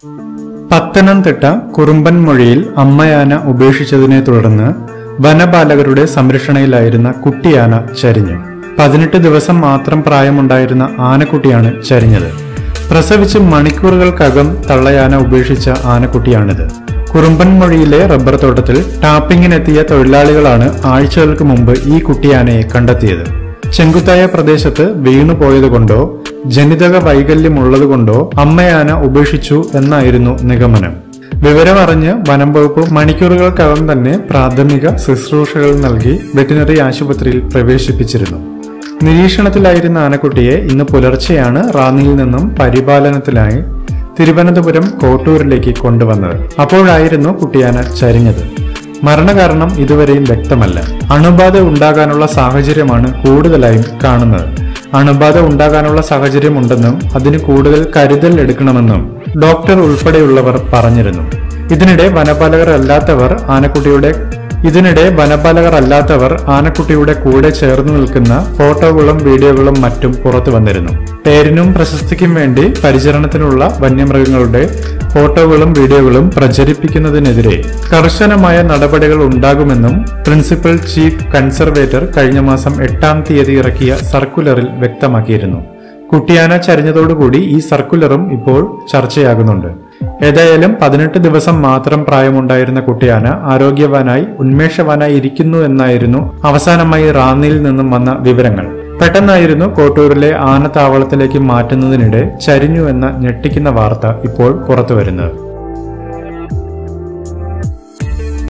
പത്തനംതിട്ട കുറുമ്പൻമൊഴിയിൽ അമ്മയാന ഉപേക്ഷിച്ചതിനെ തുടർന്ന് വനപാലകരുടെ സംരക്ഷണയിലായിരുന്ന കുട്ടിയാന ചരിഞ്ഞു. 18 ദിവസം മാത്രം പ്രായമുണ്ടായിരുന്ന ആനക്കുട്ടിയാണ് ചരിഞ്ഞത്. പ്രസവിച്ച് മണിക്കൂറുകൾക്കകം തള്ളയാന ഉപേക്ഷിച്ച ആനക്കുട്ടിയാണിത്. കുറുമ്പൻമൊഴിയിലെ റബ്ബർ തോട്ടത്തിൽ ടാപ്പിങ്ങിനെത്തിയ തൊഴിലാളികളാണ് ആഴ്ചകൾക്ക് മുമ്പ് ഈ കുട്ടിയാനയെ കണ്ടെത്തിയത്. ചെങ്കുത്തായ പ്രദേശത്ത് വീണുപോയതുകൊണ്ടോ ജനിതക വൈകല്യമുള്ളതുകൊണ്ടോ അമ്മയാന ഉപേക്ഷിച്ചു എന്നായിരുന്നു നിഗമനം. വിവരമറിഞ്ഞ് വനം വകുപ്പ് മണിക്കൂറുകൾക്കകം തന്നെ പ്രാഥമിക ശുശ്രൂഷകൾ നൽകി വെറ്റിനറി ആശുപത്രിയിൽ പ്രവേശിപ്പിച്ചിരുന്നു. നിരീക്ഷണത്തിലായിരുന്ന ആനക്കുട്ടിയെ ഇന്ന് പുലർച്ചെയാണ് റാന്നിയിൽ നിന്നും പരിപാലനത്തിനായി തിരുവനന്തപുരം കോട്ടൂരിലേക്ക് കൊണ്ടുവന്നത്. അപ്പോഴായിരുന്നു കുട്ടിയാന ചരിഞ്ഞത്. മരണകാരണം ഇതുവരെയും വ്യക്തമല്ല. അണുബാധ ഉണ്ടാകാനുള്ള സാഹചര്യമാണ് കൂടുതലായും കാണുന്നത്. അണുബാധ ഉണ്ടാകാനുള്ള സാഹചര്യമുണ്ടെന്നും അതിന് കൂടുതൽ കരുതൽ എടുക്കണമെന്നും ഡോക്ടർ ഉൾപ്പെടെയുള്ളവർ പറഞ്ഞിരുന്നു. ഇതിനിടെ വനപാലകർ അല്ലാത്തവർ ആനക്കുട്ടിയുടെ കൂടെ ചേർന്ന് നിൽക്കുന്ന ഫോട്ടോകളും വീഡിയോകളും മറ്റും പുറത്തു വന്നിരുന്നു. പേരിനും പ്രശസ്തിക്കും വേണ്ടി പരിചരണത്തിനുള്ള വന്യമൃഗങ്ങളുടെ ഫോട്ടോകളും വീഡിയോകളും പ്രചരിപ്പിക്കുന്നതിനെതിരെ കർശനമായ നടപടികൾ ഉണ്ടാകുമെന്നും പ്രിൻസിപ്പൽ ചീഫ് കൺസർവേറ്റർ കഴിഞ്ഞ മാസം 8-ാം തീയതി ഇറക്കിയ സർക്കുലറിൽ വ്യക്തമാക്കിയിരുന്നു. കുട്ടിയാന ചരിഞ്ഞതോടുകൂടി ഈ സർക്കുലറും ഇപ്പോൾ ചർച്ചയാകുന്നുണ്ട്. ഏതായാലും 18 ദിവസം മാത്രം പ്രായമുണ്ടായിരുന്ന കുട്ടിയാന ആരോഗ്യവാനായി ഉന്മേഷവാനായി ഇരിക്കുന്നു എന്നായിരുന്നു അവസാനമായി റാന്നിയിൽ നിന്നും വന്ന വിവരങ്ങൾ. പെട്ടെന്നായിരുന്നു കോട്ടൂരിലെ ആനത്താവളത്തിലേക്ക് മാറ്റുന്നതിനിടെ ചരിഞ്ഞു എന്ന ഞെട്ടിക്കുന്ന വാർത്ത ഇപ്പോൾ പുറത്തുവരുന്നത്.